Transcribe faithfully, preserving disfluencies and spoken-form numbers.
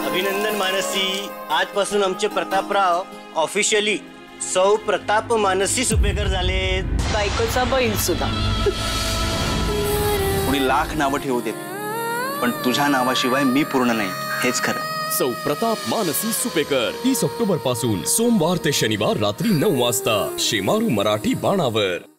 अभिनंदन मानसी, आजपासून आमचे प्रतापराव ऑफिशियली सौ प्रताप मानसी सुपेकर झाले. बायकोचा बैल सुद्धा. पुढे लाख नावं ठेवू देत, पण तुझ्या नावाशिवाय मी पूर्ण नाही, हेच खरं. सौ प्रताप मानसी सुपेकर तीस ऑक्टोबर पासून सोमवार ते शनिवार रात्री नऊ वाजता शेमारू मराठी बाणावर.